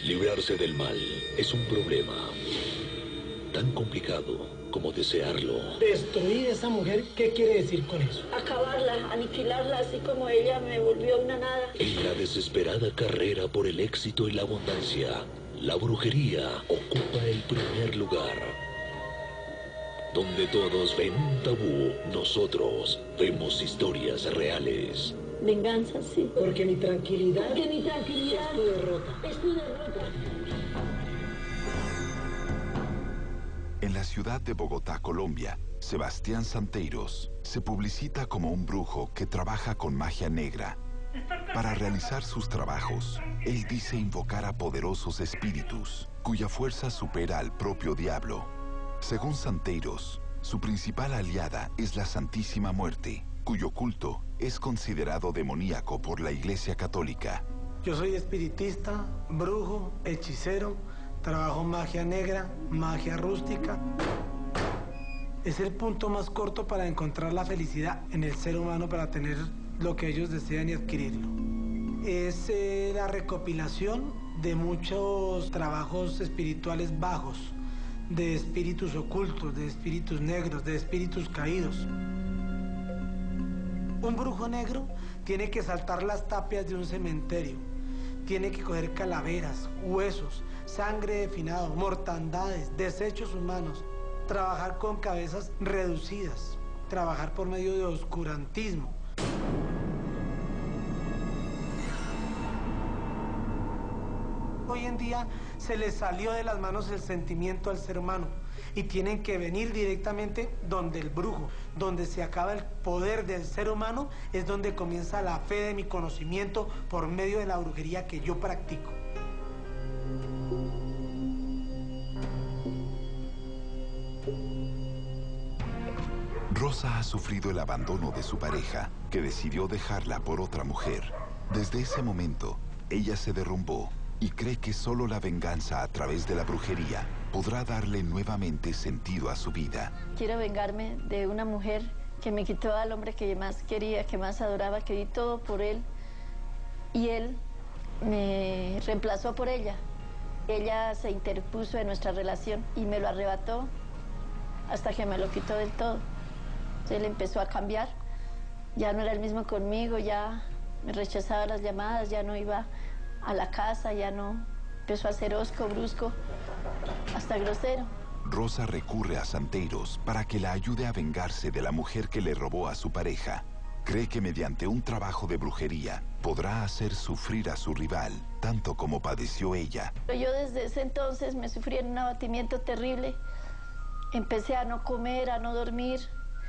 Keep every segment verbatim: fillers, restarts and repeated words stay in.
Librarse del mal es un problema tan complicado como desearlo. Destruir esa mujer, ¿qué quiere decir con eso? Acabarla, aniquilarla, así como ella me volvió una nada. En la desesperada carrera por el éxito y la abundancia, la brujería ocupa el primer lugar. Donde todos ven un tabú, nosotros vemos historias reales. Venganza, sí. Porque mi tranquilidad, Porque mi tranquilidad es tu derrota. Es tu derrota. En la ciudad de Bogotá, Colombia, Sebastián Santeiros se publicita como un brujo que trabaja con magia negra. Para realizar sus trabajos, él dice invocar a poderosos espíritus, cuya fuerza supera al propio diablo. Según Santeiros, su principal aliada es la Santísima Muerte, cuyo culto es considerado demoníaco por la Iglesia Católica. Yo soy espiritista, brujo, hechicero, trabajo magia negra, magia rústica. Es el punto más corto para encontrar la felicidad en el ser humano para tener lo que ellos desean y adquirirlo. Es eh, la recopilación de muchos trabajos espirituales bajos, de espíritus ocultos, de espíritus negros, de espíritus caídos. Un brujo negro tiene que saltar las tapias de un cementerio, tiene que coger calaveras, huesos, sangre de finado, mortandades, desechos humanos, trabajar con cabezas reducidas, trabajar por medio de oscurantismo. Hoy en día se les salió de las manos el sentimiento al ser humano y tienen que venir directamente donde el brujo, donde se acaba el poder del ser humano, es donde comienza la fe de mi conocimiento por medio de la brujería que yo practico. Rosa ha sufrido el abandono de su pareja, que decidió dejarla por otra mujer. Desde ese momento, ella se derrumbó y cree que solo la venganza a través de la brujería podrá darle nuevamente sentido a su vida. Quiero vengarme de una mujer que me quitó al hombre que más quería, que más adoraba, que di todo por él, y él me reemplazó por ella. Ella se interpuso en nuestra relación y me lo arrebató hasta que me lo quitó del todo. Él empezó a cambiar, ya no era el mismo conmigo, ya me rechazaba las llamadas, ya no iba a la casa, ya no, empezó a ser hosco, brusco, hasta grosero. Rosa recurre a Santeiros para que la ayude a vengarse de la mujer que le robó a su pareja. Cree que mediante un trabajo de brujería podrá hacer sufrir a su rival, tanto como padeció ella. Yo desde ese entonces me sufrí en un abatimiento terrible. Empecé a no comer, a no dormir,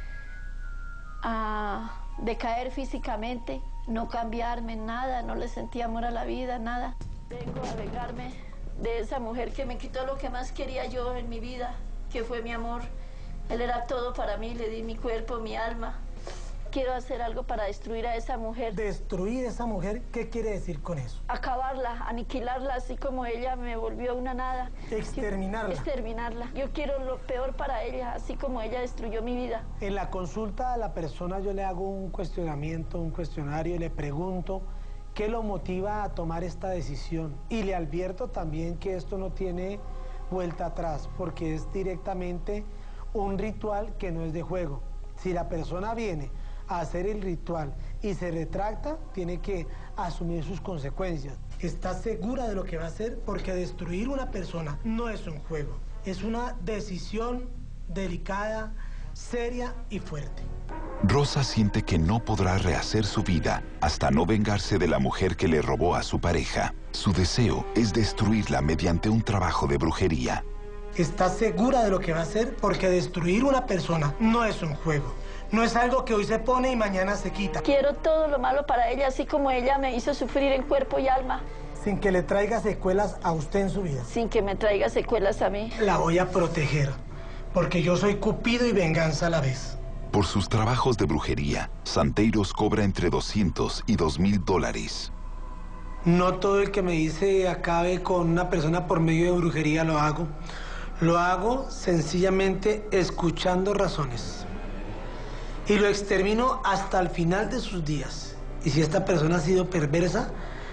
a decaer físicamente, no cambiarme en nada, no le sentía amor a la vida, nada. Vengo a vengarme de esa mujer que me quitó lo que más quería yo en mi vida, que fue mi amor. Él era todo para mí, le di mi cuerpo, mi alma. Quiero hacer algo para destruir a esa mujer. ¿Destruir esa mujer? ¿Qué quiere decir con eso? Acabarla, aniquilarla, así como ella me volvió una nada. Exterminarla. Exterminarla. Yo quiero lo peor para ella, así como ella destruyó mi vida. En la consulta a la persona yo le hago un cuestionamiento, un cuestionario, y le pregunto qué lo motiva a tomar esta decisión. Y le advierto también que esto no tiene vuelta atrás, porque es directamente un ritual que no es de juego. Si la persona viene a hacer el ritual y se retracta, tiene que asumir sus consecuencias. ¿Está segura de lo que va a hacer? Porque destruir una persona no es un juego, es una decisión delicada, seria y fuerte. Rosa siente que no podrá rehacer su vida hasta no vengarse de la mujer que le robó a su pareja. Su deseo es destruirla mediante un trabajo de brujería. ¿Está segura de lo que va a hacer? Porque destruir una persona no es un juego. No es algo que hoy se pone y mañana se quita. Quiero todo lo malo para ella, así como ella me hizo sufrir en cuerpo y alma. Sin que le traiga secuelas a usted en su vida. Sin que me traiga secuelas a mí. La voy a proteger, porque yo soy Cupido y venganza a la vez. Por sus trabajos de brujería, Santeiros cobra entre doscientos y dos mil dólares. No todo el que me dice acabe con una persona por medio de brujería lo hago. Lo hago sencillamente escuchando razones. Y lo extermino hasta el final de sus días. Y si esta persona ha sido perversa,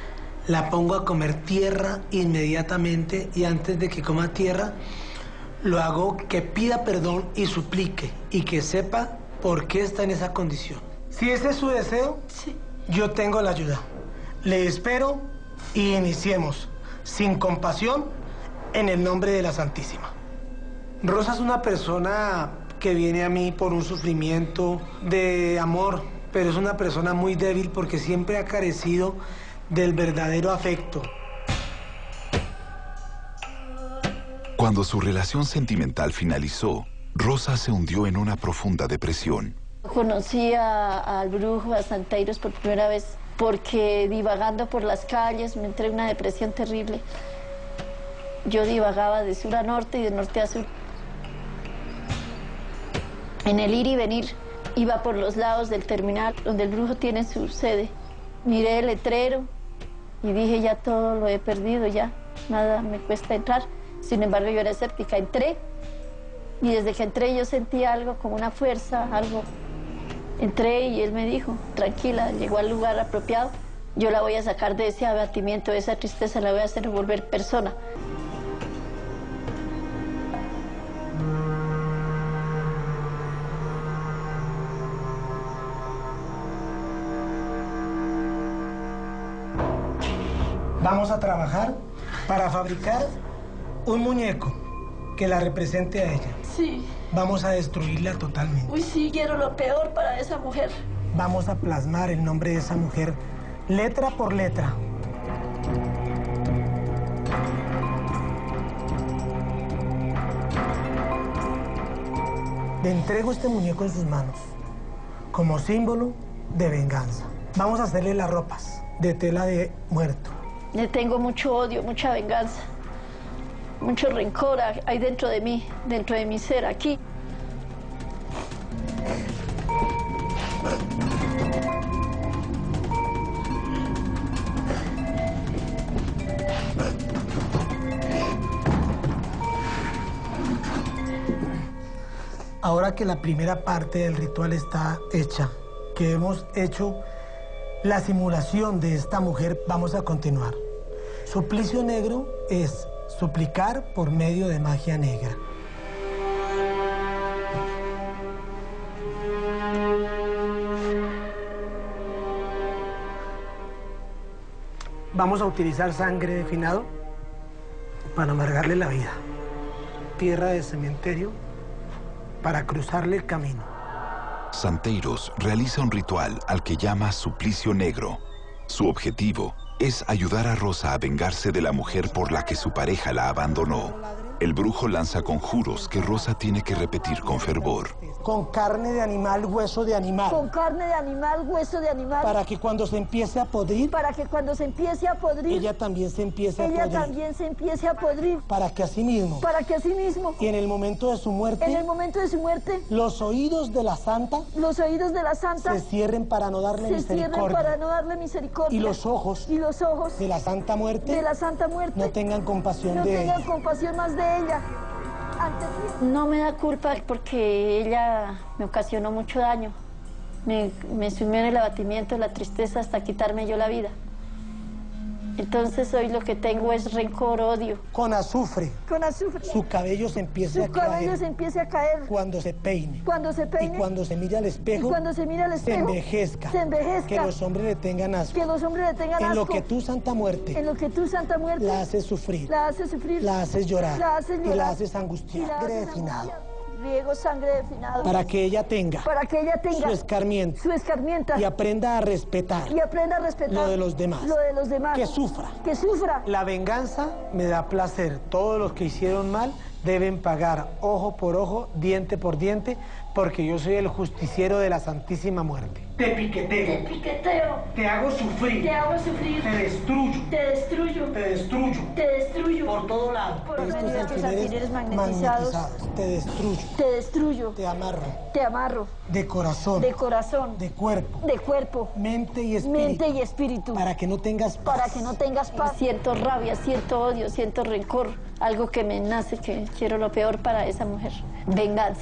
la pongo a comer tierra inmediatamente y antes de que coma tierra, lo hago que pida perdón y suplique y que sepa por qué está en esa condición. Si ese es su deseo, Sí. yo tengo la ayuda. Le espero y iniciemos, sin compasión, en el nombre de la Santísima. Rosa es una persona que viene a mí por un sufrimiento de amor, pero es una persona muy débil porque siempre ha carecido del verdadero afecto. Cuando su relación sentimental finalizó, Rosa se hundió en una profunda depresión. Conocí a- al brujo, a Santeiros por primera vez, porque divagando por las calles me entré en una depresión terrible. Yo divagaba de sur a norte y de norte a sur. En el ir y venir, iba por los lados del terminal donde el brujo tiene su sede. Miré el letrero y dije, ya todo lo he perdido, ya nada me cuesta entrar. Sin embargo, yo era escéptica. Entré y desde que entré yo sentí algo como una fuerza, algo. Entré y él me dijo, tranquila, llegó al lugar apropiado. Yo la voy a sacar de ese abatimiento, de esa tristeza, la voy a hacer volver persona. Vamos a trabajar para fabricar un muñeco que la represente a ella. Sí. Vamos a destruirla totalmente. Uy, sí, quiero lo peor para esa mujer. Vamos a plasmar el nombre de esa mujer, letra por letra. Le entrego este muñeco en sus manos, como símbolo de venganza. Vamos a hacerle las ropas de tela de muerto. Le tengo mucho odio, mucha venganza, mucho rencor hay dentro de mí, dentro de mi ser, aquí. Ahora que la primera parte del ritual está hecha, que hemos hecho la simulación de esta mujer, vamos a continuar. Suplicio negro es suplicar por medio de magia negra. Vamos a utilizar sangre de finado para amargarle la vida. Tierra de cementerio para cruzarle el camino. Santeiros realiza un ritual al que llama Suplicio Negro. Su objetivo es ayudar a Rosa a vengarse de la mujer por la que su pareja la abandonó. El brujo lanza conjuros que Rosa tiene que repetir con fervor. Con carne de animal, hueso de animal. Con carne de animal, hueso de animal. Para que cuando se empiece a podrir, Para que cuando se empiece a podrir, ella también se empiece a ella podrir. también se empiece a podrir. Para que así mismo, Para que así mismo, y en el momento de su muerte, en el momento de su muerte, los oídos de la santa los oídos de la santa se cierren para no darle se cierren misericordia. para no darle misericordia. Y los ojos Y los ojos de la santa muerte de la santa muerte no tengan compasión no de tengan ella. compasión más de ella. Ante ti. No me da culpa porque ella me ocasionó mucho daño. Me, me sumió en el abatimiento, la tristeza hasta quitarme yo la vida. Entonces hoy lo que tengo es rencor, odio. Con azufre, Con azufre. su cabello se empiece a Su cabello caer se empiece a caer. cuando se peine. Cuando se peine. Y cuando se mire al espejo, Y cuando se mira al se espejo, envejezca. se envejezca. Que los hombres le tengan asco. Que los hombres le tengan En asco. lo que tú, Santa Muerte, En lo que tú, Santa Muerte, la haces sufrir, la haces sufrir, la haces llorar, la haces y llorar, la haces y angustiar. la Sangre haces de finado. angustiar. Riego sangre de finado. Para que ella tenga Para que ella tenga su escarmiento su escarmienta y aprenda a respetar y aprenda a respetar lo de los demás. lo de los demás. Que sufra. Que sufra. La venganza me da placer. Todos los que hicieron mal deben pagar ojo por ojo, diente por diente, porque yo soy el justiciero de la Santísima Muerte. Te piqueteo, Te piqueteo, te hago sufrir, te hago sufrir, te destruyo, te destruyo, te destruyo, te destruyo. por todo lado. Por Estos medio de estos alfileres alfileres magnetizados, te destruyo, Te destruyo, te amarro, te amarro, de corazón, de corazón, de cuerpo, de cuerpo, mente y espíritu, mente y espíritu, para que no tengas paz. para que no tengas paz. Siento rabia, siento odio, siento rencor, algo que me nace, que quiero lo peor para esa mujer. Venganza.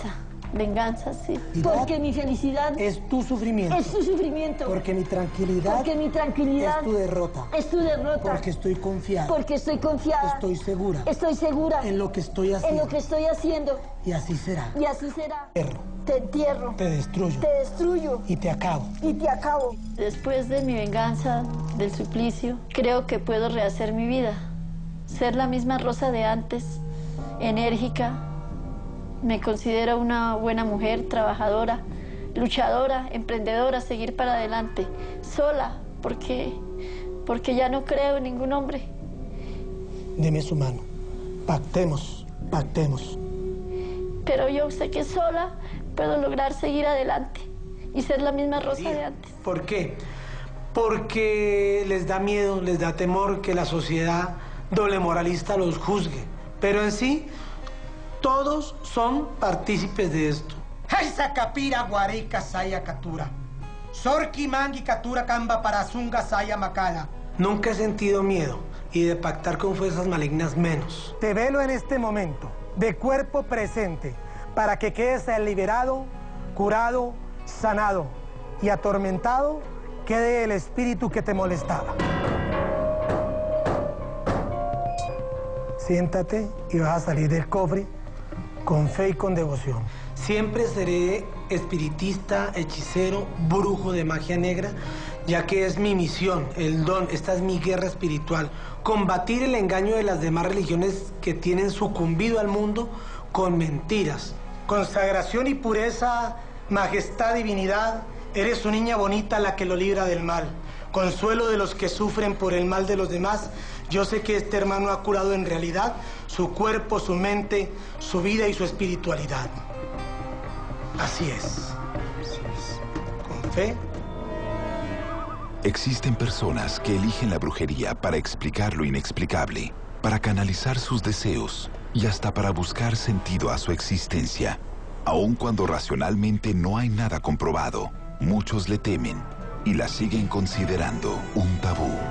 Venganza, sí. Porque mi felicidad es tu sufrimiento. es tu sufrimiento. Porque mi tranquilidad, Porque mi tranquilidad es tu derrota. es tu derrota. Porque estoy confiada. Porque estoy confiada. Estoy segura. Estoy segura En lo que estoy haciendo. en lo que estoy haciendo. Y así será. Y así será. Te entierro, Te entierro. te destruyo Te destruyo. y te acabo. Y te acabo. Después de mi venganza, del suplicio, creo que puedo rehacer mi vida. Ser la misma Rosa de antes, enérgica. Me considero una buena mujer, trabajadora, luchadora, emprendedora, seguir para adelante. Sola, porque, porque ya no creo en ningún hombre. Deme su mano. Pactemos, pactemos. Pero yo sé que sola puedo lograr seguir adelante y ser la misma Rosa de antes. ¿Por qué? Porque les da miedo, les da temor que la sociedad doble moralista los juzgue. Pero en sí, todos son partícipes de esto. Haisa capira guarica saya catura. Sorki mangi catura camba parasunga saya macala. Nunca he sentido miedo y de pactar con fuerzas malignas menos. Te velo en este momento, de cuerpo presente, para que quedes liberado, curado, sanado y atormentado quede el espíritu que te molestaba. Siéntate y vas a salir del cofre con fe y con devoción. Siempre seré espiritista, hechicero, brujo de magia negra, ya que es mi misión, el don, esta es mi guerra espiritual. Combatir el engaño de las demás religiones que tienen sucumbido al mundo con mentiras. Consagración y pureza, majestad, divinidad, eres una niña bonita la que lo libra del mal. Consuelo de los que sufren por el mal de los demás. Yo sé que este hermano ha curado en realidad su cuerpo, su mente, su vida y su espiritualidad. Así es. Así es. Con fe. Existen personas que eligen la brujería para explicar lo inexplicable, para canalizar sus deseos y hasta para buscar sentido a su existencia. Aun cuando racionalmente no hay nada comprobado, muchos le temen y la siguen considerando un tabú.